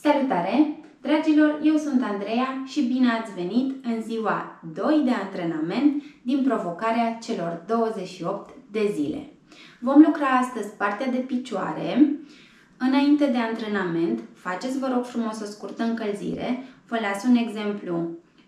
Salutare! Dragilor, eu sunt Andreea și bine ați venit în ziua 2 de antrenament din provocarea celor 28 de zile. Vom lucra astăzi partea de picioare. Înainte de antrenament, faceți, vă rog frumos, o scurtă încălzire. Vă las un exemplu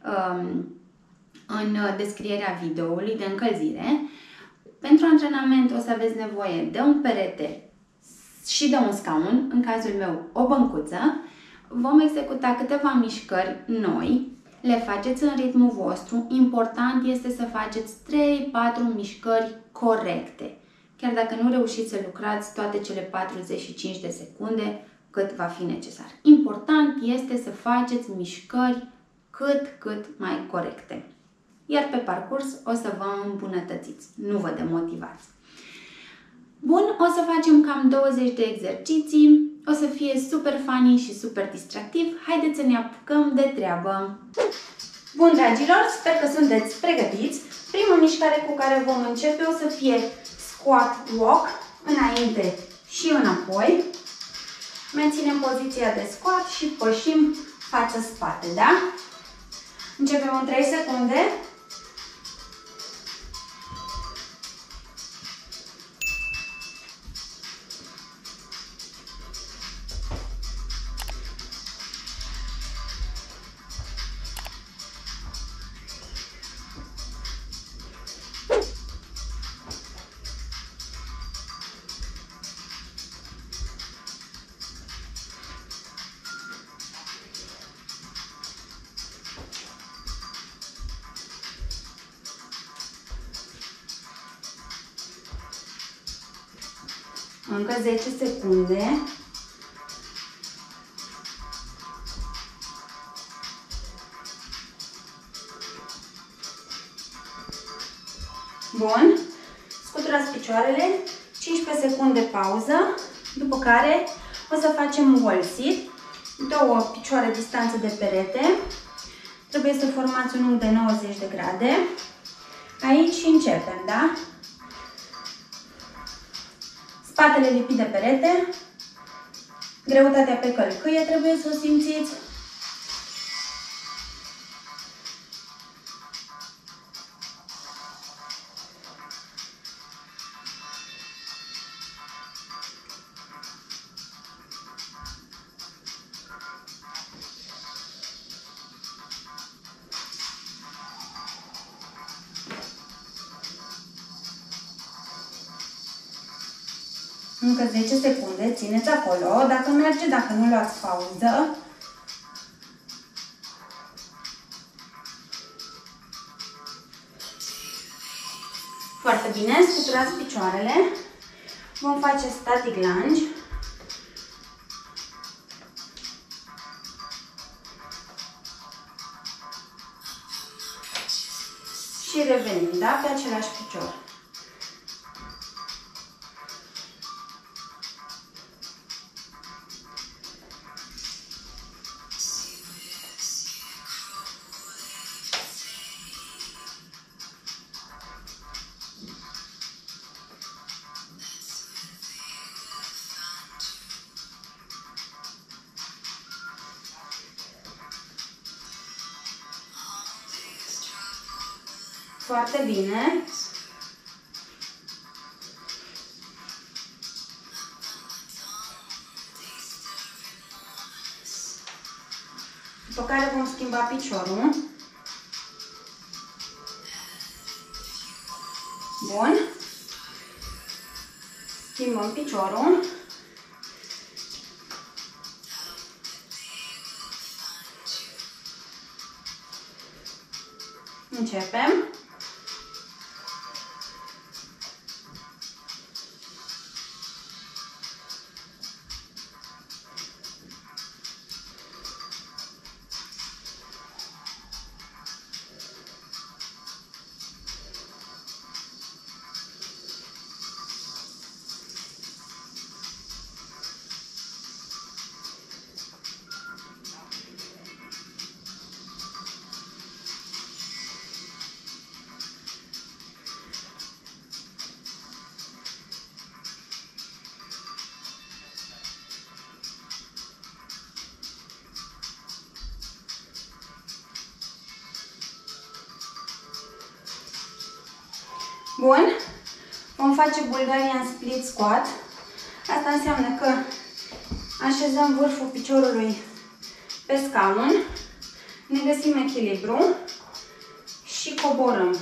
în descrierea videoului de încălzire. Pentru antrenament o să aveți nevoie de un perete și de un scaun, în cazul meu o băncuță. Vom executa câteva mișcări noi, le faceți în ritmul vostru. Important este să faceți 3-4 mișcări corecte. Chiar dacă nu reușiți să lucrați toate cele 45 de secunde cât va fi necesar. Important este să faceți mișcări cât mai corecte. Iar pe parcurs o să vă îmbunătățiți, nu vă demotivați. Bun, o să facem cam 20 de exerciții, o să fie super funny și super distractiv. Haideți să ne apucăm de treabă! Bun, dragilor, sper că sunteți pregătiți. Prima mișcare cu care vom începe o să fie squat walk, înainte și înapoi. Menținem poziția de squat și pășim față-spate, da? Începem în 3 secunde. Încă 10 secunde. Bun. Scuturați picioarele. 15 secunde pauză. După care o să facem wall sit. 2 picioare distanță de perete. Trebuie să formați un unghi de 90 de grade. Aici începem, da? Spatele lipit de perete, greutatea pe călcâie trebuie să o simțiți. Încă 10 secunde, țineți acolo, dacă merge, dacă nu luați pauză. Foarte bine, scuturați picioarele. Vom face static lunge. Și revenim, da, pe același picior. Foarte bine. După care vom schimba piciorul. Bun. Schimbăm piciorul. Începem. Bun. Vom face Bulgarian Split Squat. Asta înseamnă că așezăm vârful piciorului pe scaun, ne găsim echilibru și coborâm.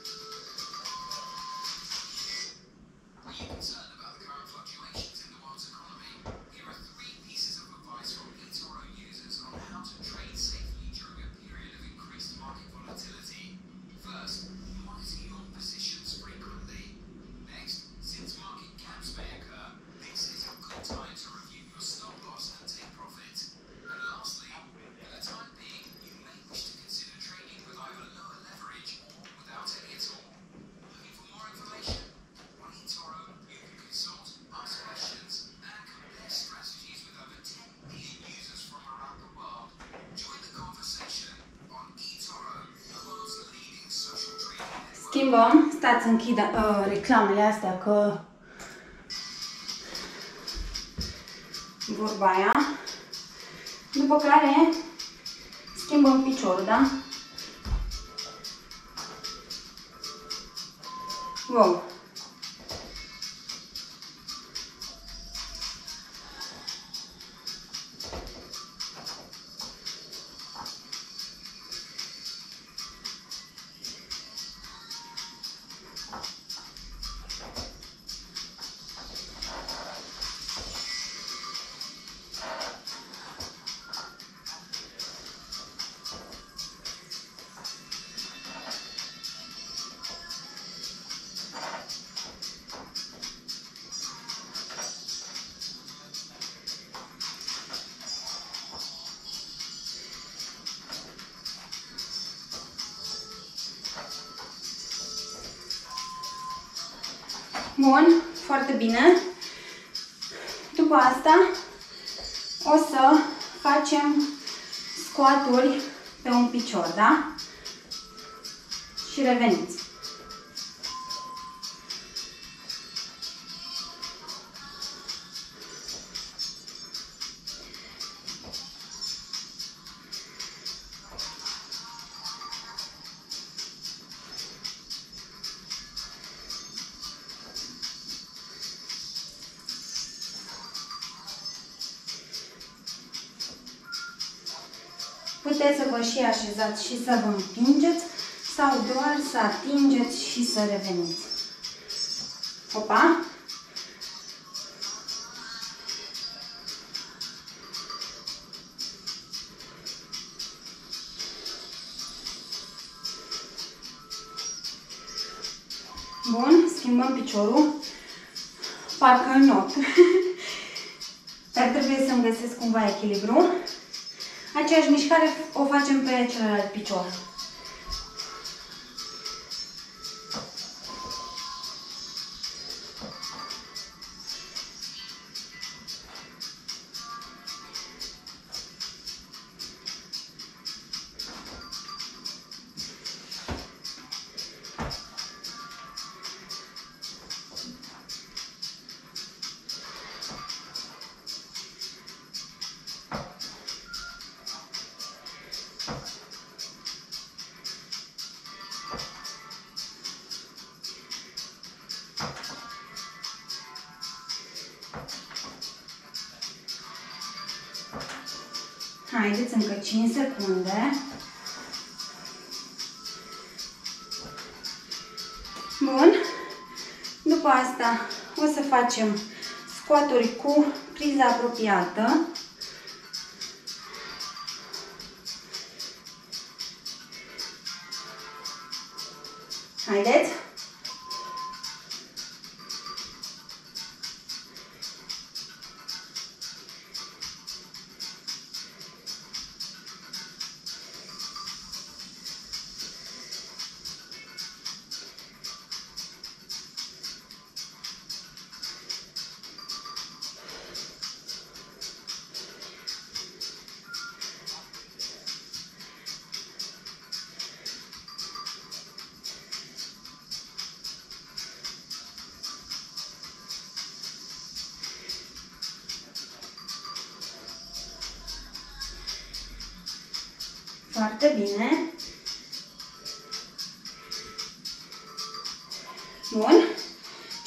Schimbăm, stați, închid reclamele astea că vorba aia. După care schimbăm piciorul, da? Wow! Bun, foarte bine. După asta o să facem squaturi pe un picior, da? Și reveniți. Puteți să vă și așezați și să vă împingeți sau doar să atingeți și să reveniți. Opa! Bun, schimbăm piciorul. Parcă în not. Dar trebuie să-mi găsesc cumva echilibru. Aceeași mișcare o facem pe celălalt picior. Haideți, încă 5 secunde. Bun. După asta o să facem squaturi cu priza apropiată. Haideți. Foarte bine.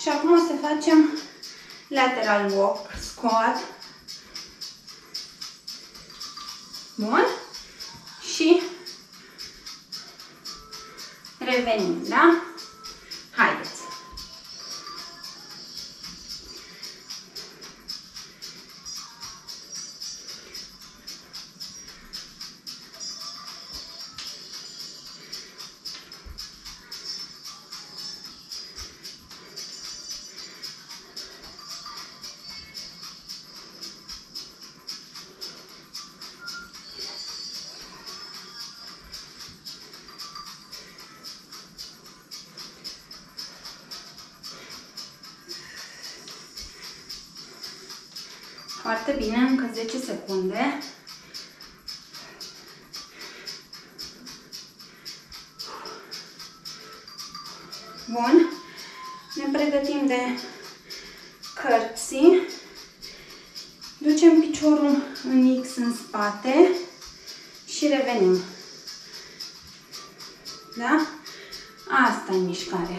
Și acum o să facem lateral walk, squat. Bun? Și revenim, da? Haideți! Foarte bine, încă 10 secunde. Bun. Ne pregătim de curtsy. Ducem piciorul în X în spate și revenim. Da? Asta e mișcarea.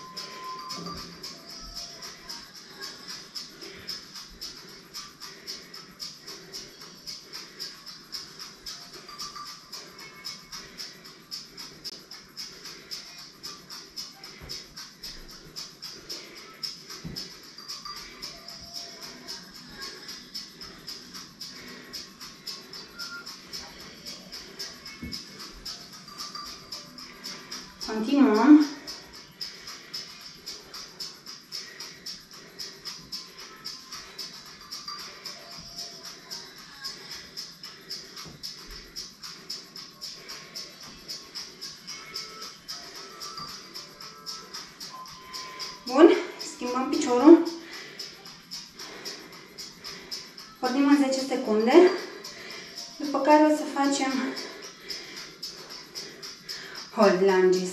Continuăm. Bun, schimbăm piciorul. Pornim în 10 secunde, după care o să facem hold lunges.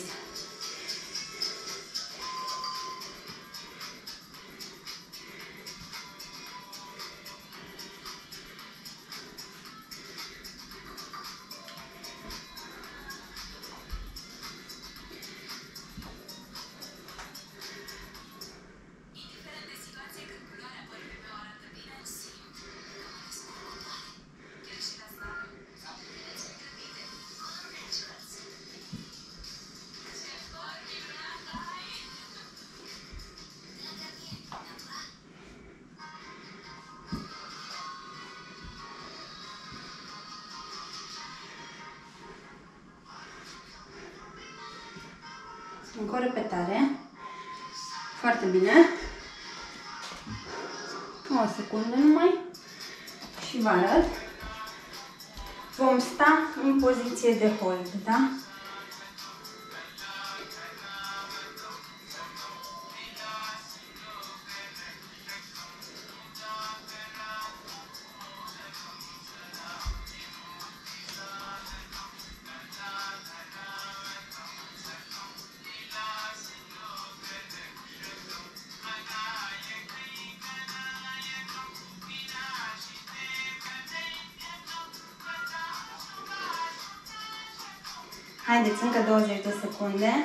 Încă o repetare. Foarte bine. O secundă numai. Și vă arăt. Vom sta în poziție de hold, da? Haideți, încă 20 de secunde.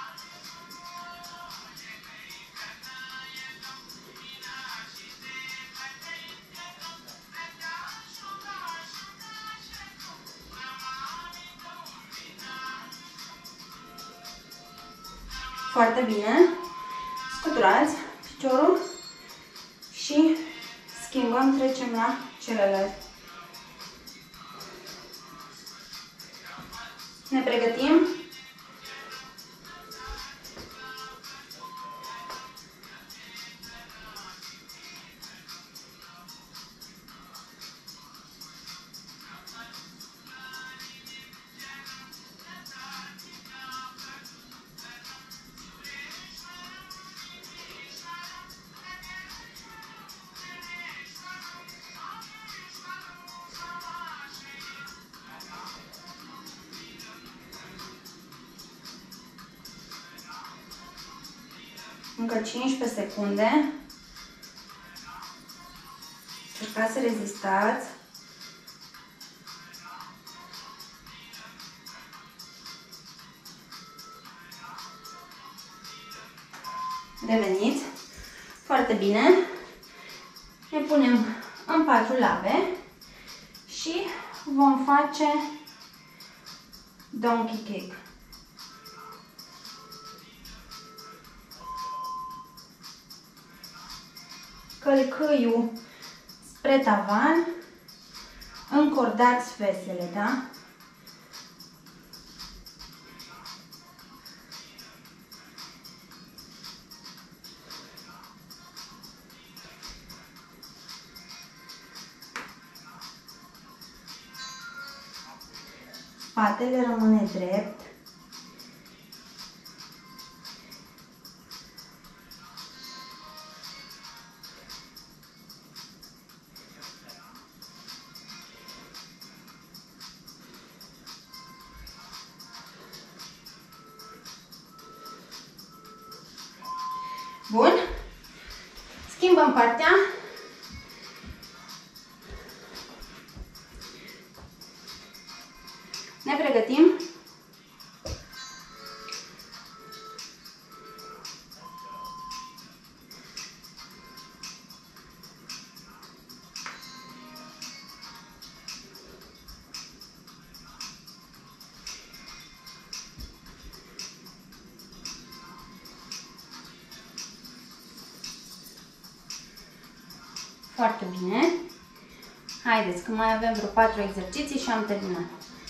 Foarte bine. Scuturați piciorul și schimbăm, trecem la celălalt. Ne pregătim. Încă 15 secunde. Încercați să rezistați. Reveniți. Foarte bine. Ne punem în 4 lave și vom face donkey kick. Călcâiul spre tavan, încordați fesele, da? Spatele rămâne drept. Bun. Schimbăm partea. Ne pregătim. Foarte bine. Haideți, că mai avem vreo 4 exerciții și am terminat.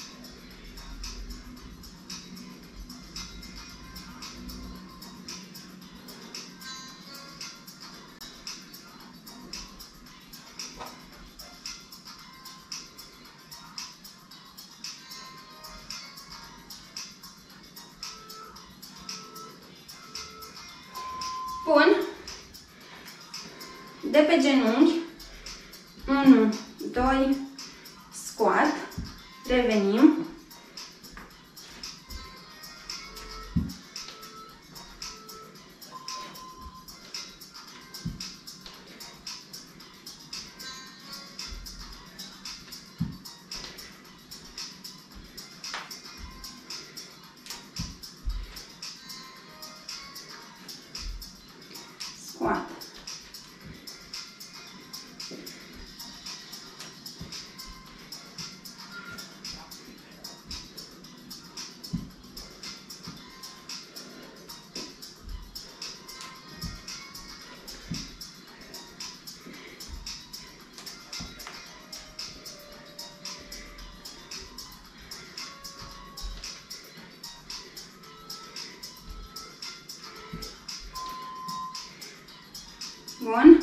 Bun. De pe genunchi, 1, 2, squat, revenim, squat. Bun.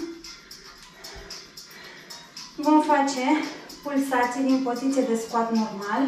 Vom face pulsații din poziție de squat normal.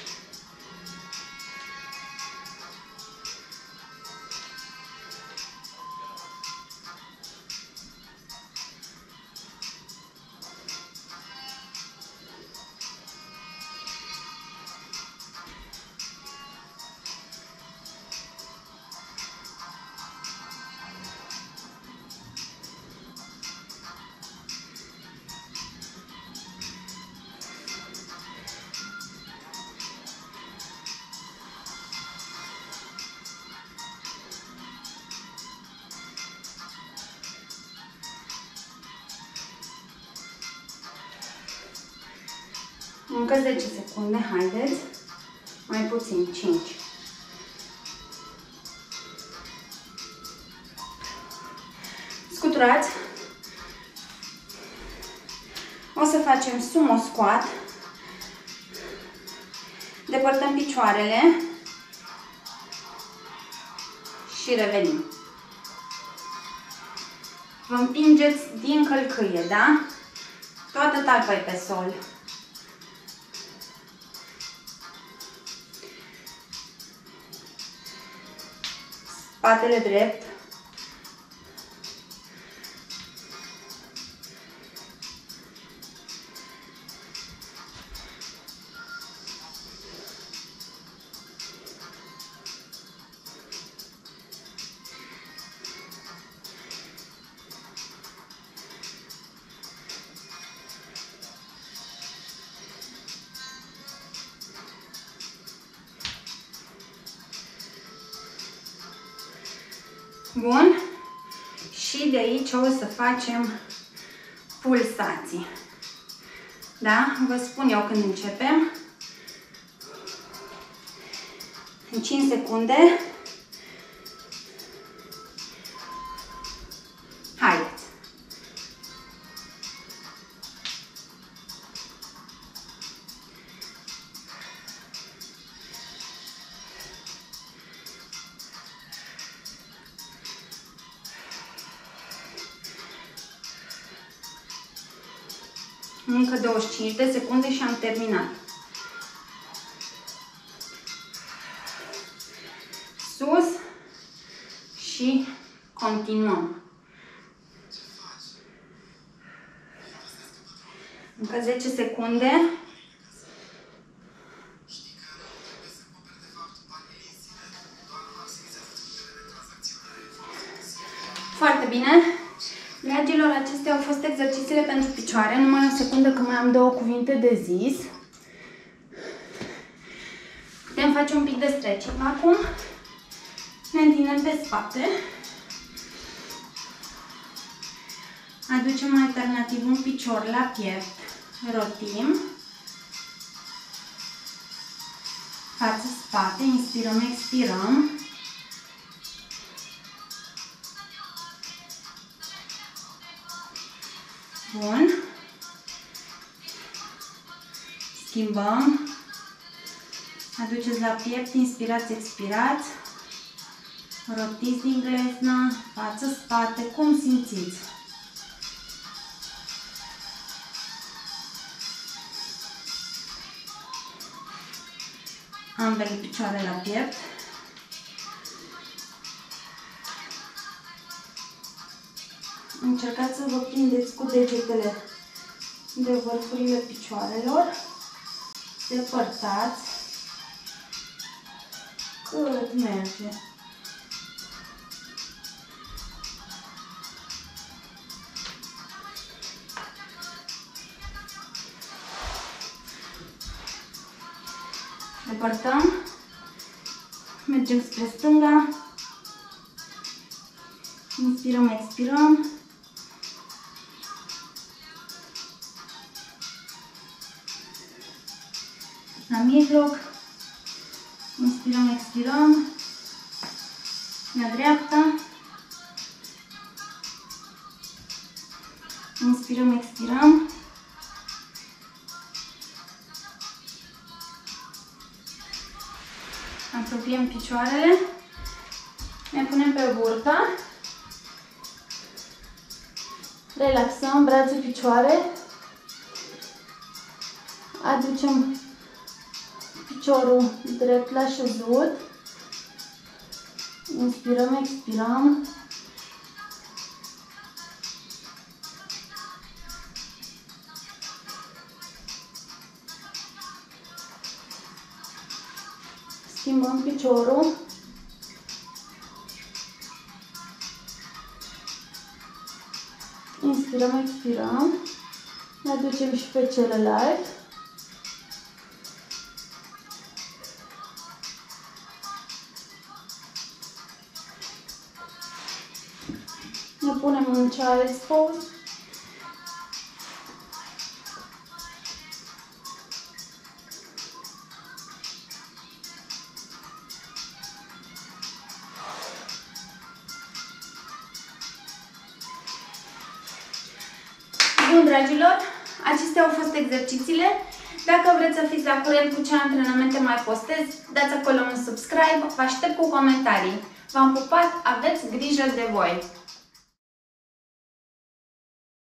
Încă 10 secunde, haideți. Mai puțin, 5. Scuturați. O să facem sumo squat. Depărtăm picioarele și revenim. Vă împingeți din călcâie, da? Toată talpa e pe sol. Spatele drept. Bun. Și Și de aici o să facem pulsații. Da? Vă spun eu când începem. În 5 secunde. Haideți! Încă 25 de secunde și am terminat. Sus și continuăm. Încă 10 secunde. Foarte bine. Dragilor, acestea au fost exercițiile pentru picioare. Numai o secundă că mai am 2 cuvinte de zis. Putem face un pic de stretching acum. Ne întindem pe spate. Aducem alternativ un picior la piept. Rotim. Față-spate. Inspirăm, expirăm. Bun. Schimbăm. Aduceți la piept, inspirați, expirați. Rotiți din gleznă, față, spate, cum simțiți. Ambele picioare la piept. Încercați să vă prindeți cu degetele de vârfurile picioarelor. Depărtați cât merge. Depărtăm. Mergem spre stânga. Inspirăm, expirăm. La mijloc. Inspirăm, expirăm. La dreapta. Inspirăm, expirăm. Apropiem picioarele. Ne punem pe burtă. Relaxăm brațe, picioare. Aducem piciorul drept la șezut. Inspirăm, expirăm. Schimbăm piciorul. Inspirăm, expirăm. Ne aducem și pe celălalt. Ne punem în child's pose. Bun, dragilor, acestea au fost exercițiile. Dacă vreți să fiți la curent cu ce antrenamente mai postez, dați acolo un subscribe, vă aștept cu comentarii. V-am pupat, aveți grijă de voi!